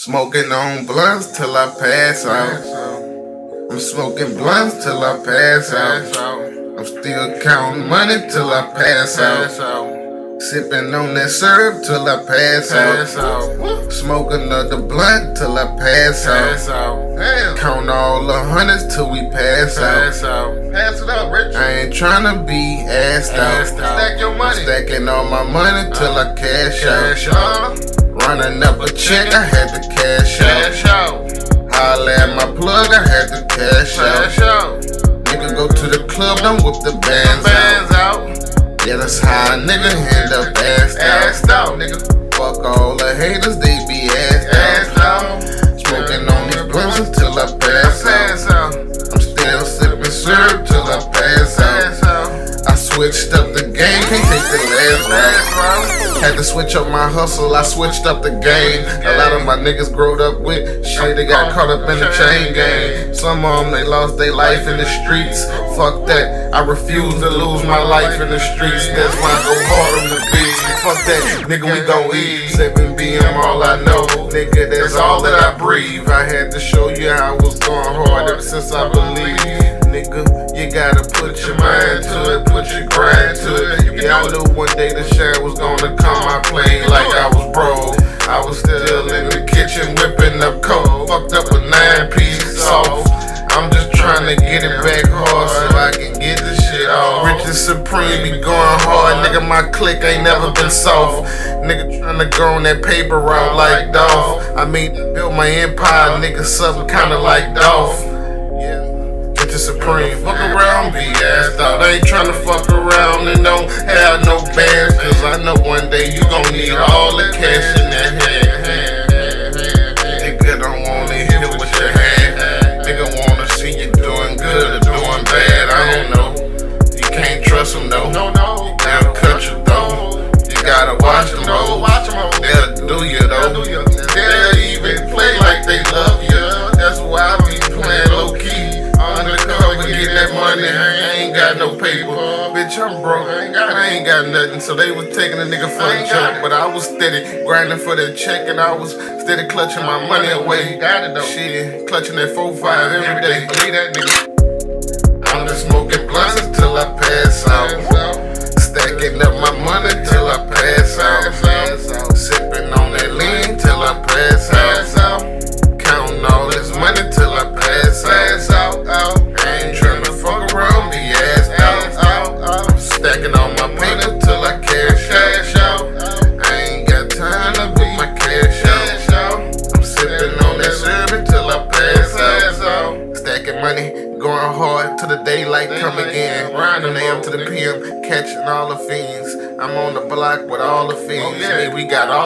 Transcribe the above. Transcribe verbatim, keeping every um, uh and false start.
Smoking on blunts till I pass out. I'm smoking blunts till I pass out. I'm still counting money till I pass out. Sipping on that syrup till I pass out. Smoke another blunt till I pass out. Count all the hundreds till we pass out. Pass it up, Rich. I ain't tryna be assed out. Stack your money. I'm stacking all my money till I cash Cash out. out. Running up a check, I had to cash Cash out. out. Holla at my plug, I had to cash Cash out. out. Nigga go to the club, don't whip the bands Bands out. out. Yeah, that's how a nigga end up assed Assed out. out, nigga. Fuck all the haters, they be assed Assed out. out. Smoking on these blunts until I pass Pass out. out. I'm still sipping syrup till I pass out. Pass out. I switched up the game, can't take the last round. Had to switch up my hustle, I switched up the game. A lot of my niggas growed up with shit, they got caught up in the chain gang. Some of them, they lost their life in the streets. Fuck that, I refuse to lose my life in the streets. That's why I go hard on the beats. Fuck that, nigga, we gon' eat. seven B M, all I know. Nigga, that's all that I breathe. I had to show you how I was going hard ever since I believed. Nigga, you gotta put your mind to it, put your grind to it. Yeah, I knew one day the shine was gonna come. I played like I was broke. I was still in the kitchen whipping up coke. Fucked up a nine piece soft. I'm just trying to get it back hard so I can get this shit off. Rich and Supreme be going hard, nigga. My clique ain't never been soft. Nigga tryna go on that paper route like Dolph. I mean, built my empire, nigga, something kinda like Dolph. Yeah. Supreme, fuck around, be assed out. I ain't tryna fuck around and don't have no bands, cause I know one day you gon' need all the cash in that hand. Nigga don't wanna hit it with your hand. Nigga wanna see you doing good or doing bad. I don't know. You can't trust them though. No, no. They'll cut you though. You gotta watch them though. They'll do you though. They'll even play like they love you. That's why I be playing low key. Undercover, get that money, I ain't got no paper. Bitch, I'm broke, I ain't got, I ain't got nothing. So they was taking a nigga for a joke, but I was steady grinding for the check, and I was steady clutching my money away. Got it though. Shit, clutching that four five every day. Believe that nigga. I'm just smoking blunts until I pass out. Stacking up my money till I pass out. Sipping on that lean till I pass out. Counting all this money till I pass out. I ain't tryna fuck around, be assed out. I'm stacking all my paper till I cash out. I ain't got time to put my cash out. I'm sipping on that syrup till I pass out. Stacking money, going hard till the daylight come again. From A M to the P M, catching all the fiends. I'm on the block with all the fiends. We got all